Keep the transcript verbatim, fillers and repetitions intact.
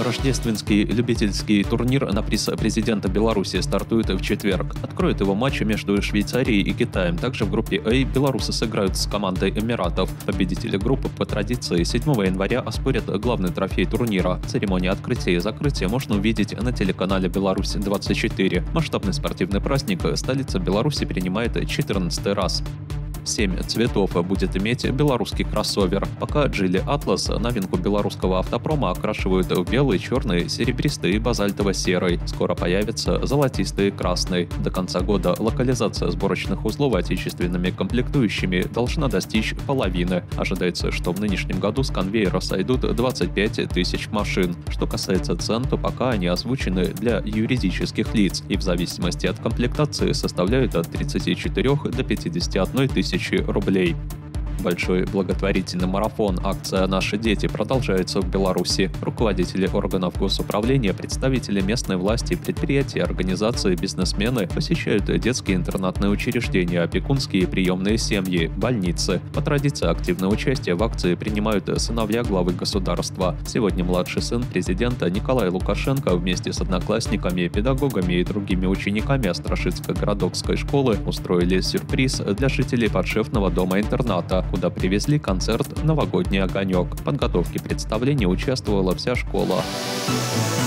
Рождественский любительский турнир на приз президента Беларуси стартует в четверг. Откроет его матч между Швейцарией и Китаем. Также в группе А белорусы сыграют с командой Эмиратов. Победители группы по традиции седьмого января оспорят главный трофей турнира. Церемонию открытия и закрытия можно увидеть на телеканале Беларусь двадцать четыре. Масштабный спортивный праздник столица Беларуси принимает четырнадцатый раз. Семь цветов будет иметь белорусский кроссовер. Пока Geely Atlas, новинку белорусского автопрома, окрашивают в белый, черный, серебристый и базальтово-серый. Скоро появится золотистый и красный. До конца года локализация сборочных узлов отечественными комплектующими должна достичь половины. Ожидается, что в нынешнем году с конвейера сойдут двадцать пять тысяч машин. Что касается цен, то пока они озвучены для юридических лиц и в зависимости от комплектации составляют от тридцати четырёх до пятидесяти одной тысячи рублей. Большой благотворительный марафон «Акция «Наши дети» продолжается в Беларуси. Руководители органов госуправления, представители местной власти, предприятия, организации, бизнесмены посещают детские интернатные учреждения, опекунские и приемные семьи, больницы. По традиции активное участие в акции принимают сыновья главы государства. Сегодня младший сын президента Николай Лукашенко вместе с одноклассниками, педагогами и другими учениками Острожицкой городской школы устроили сюрприз для жителей подшефного дома-интерната, куда привезли концерт «Новогодний огонек». В подготовке представления участвовала вся школа.